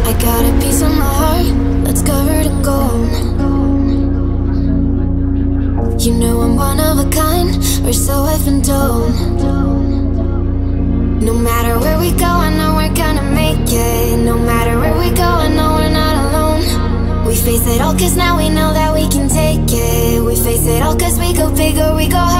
I got a piece of my heart that's covered in gold. You know I'm one of a kind, or so I've been told. No matter where we go, I know we're gonna make it. No matter where we go, I know we're not alone. We face it all cause now we know that we can take it. We face it all cause we go big or we go